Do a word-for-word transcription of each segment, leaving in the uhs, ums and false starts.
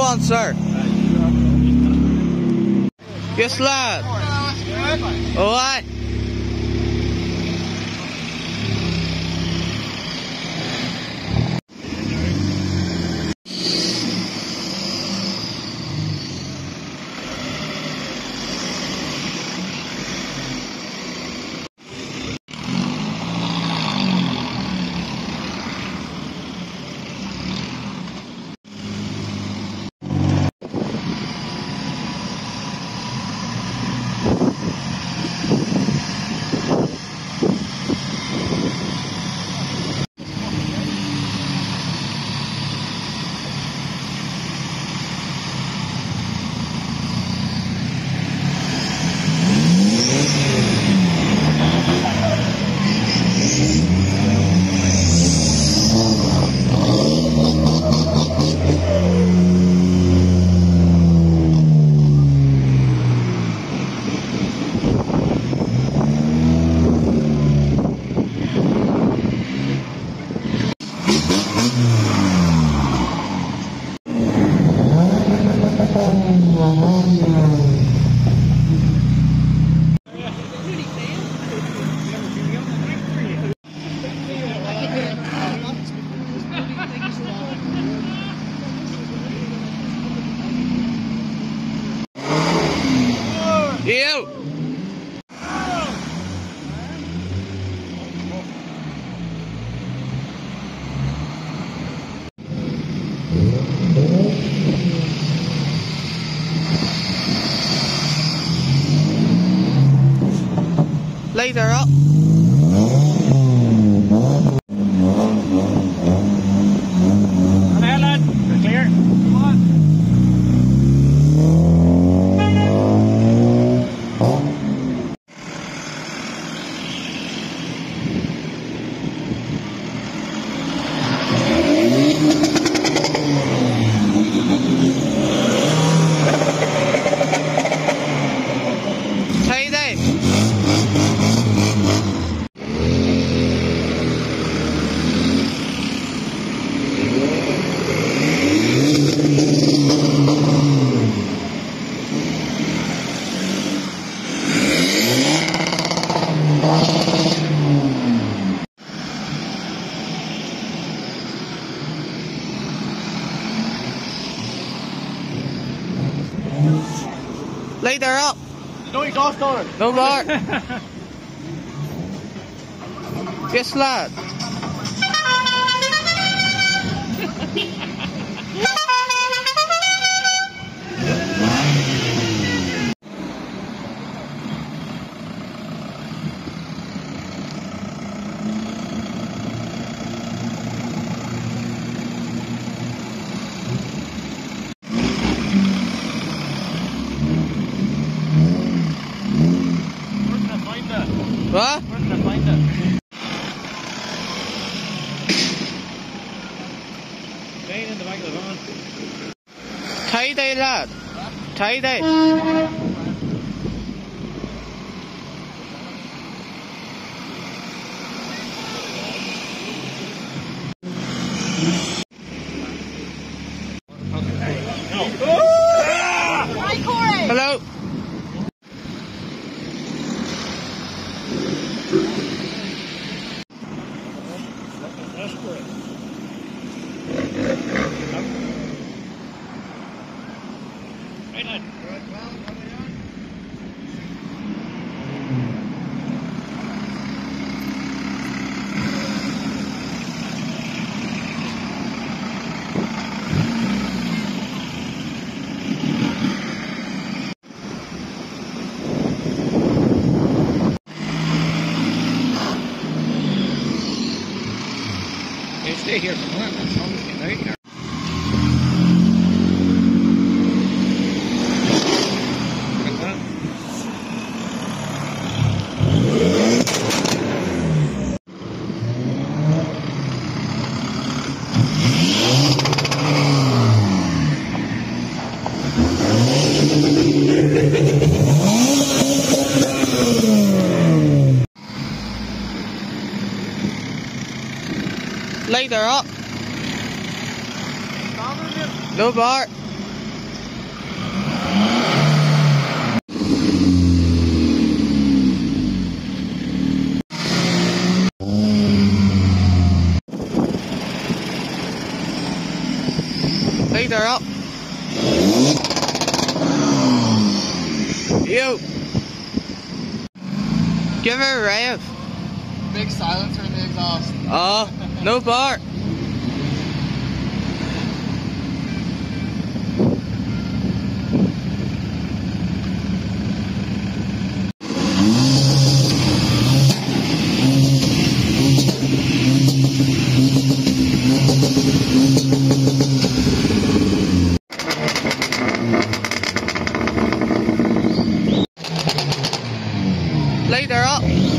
on, sir. Yes, lad. Alright. You. Later up. Come here, lad. You're clear. Come on. Later up. No exhaust on. No more. Yes, lad. What? Where did I find it? Staying in the back of the van. Tie-dye, lad. Tie-dye. Hello. Right, lad. You stay here for a minute, that's all we can out here. Later up. No bar. Later up. You. Give her a rev. Big silencer in the exhaust. Oh, no bar. Later up.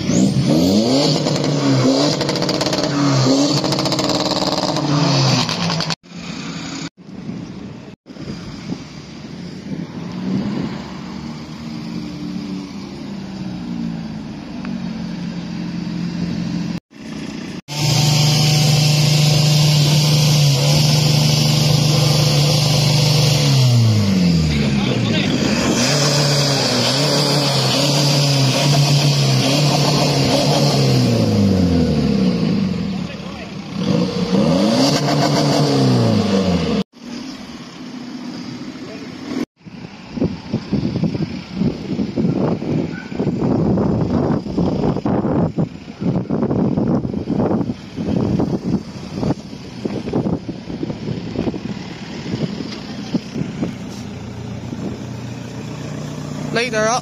Later up.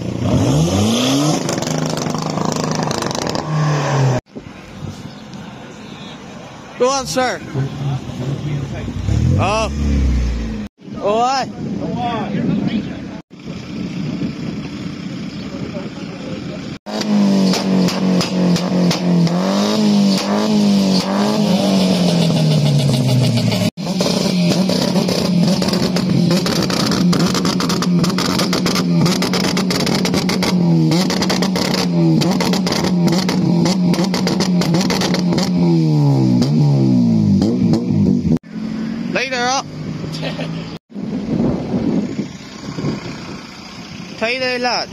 Go on, sir. Oh. Oh, aye. Later up. Thấy đây là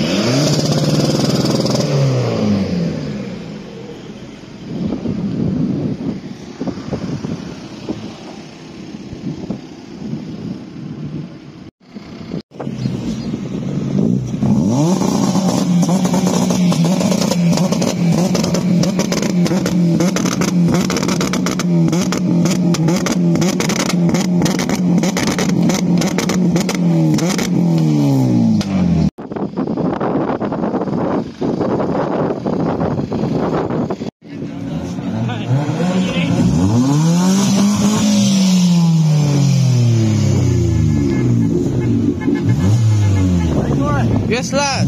yes, lad.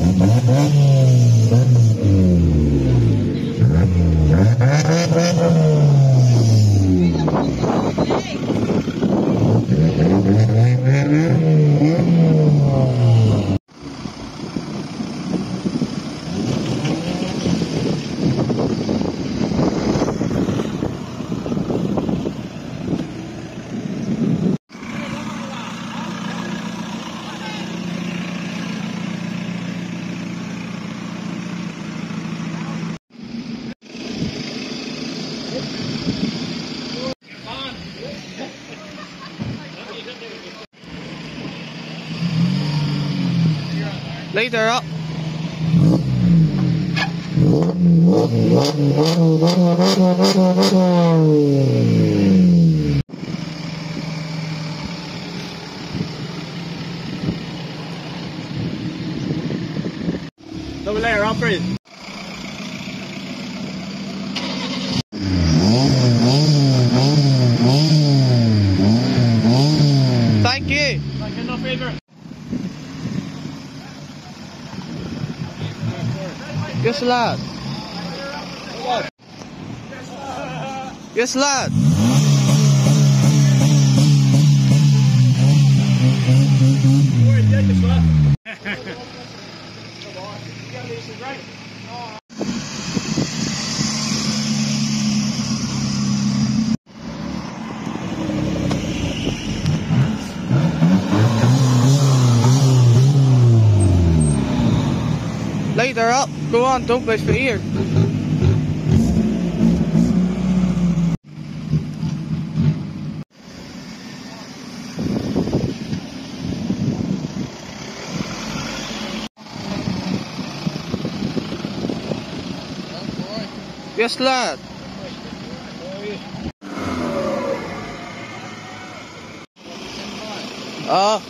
Later up. Double layer up, please. Thank you. Thank you, no favor. Yes, lad. Yes, lad. Later up. Go on, don't wait for here. Yes, lad. Oh.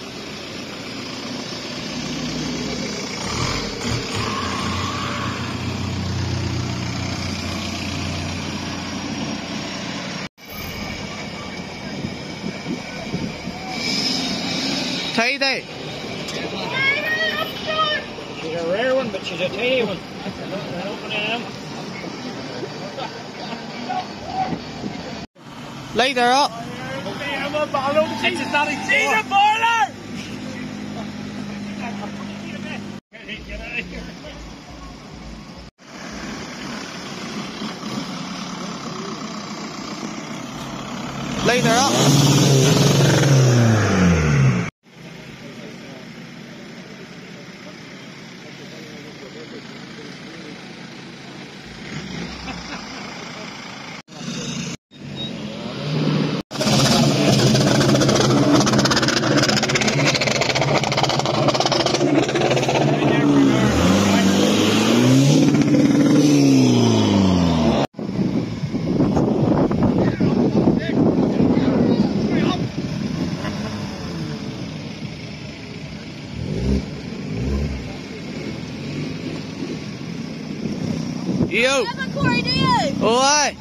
Tidy. She's a rare one, but she's a tiny one. Light her up. It's just not a a boiler! Light her up. Yo. Oh, aye.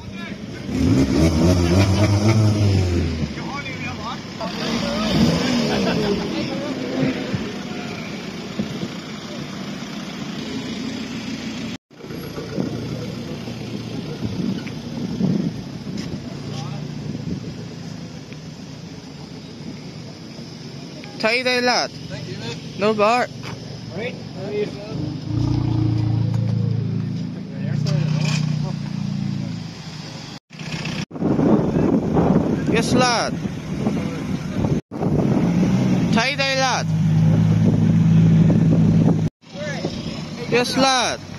Tidy, lad. Thank you, mate. No bar. Right? How are you? Yes, lad. Tidy, lad. Yes, lad.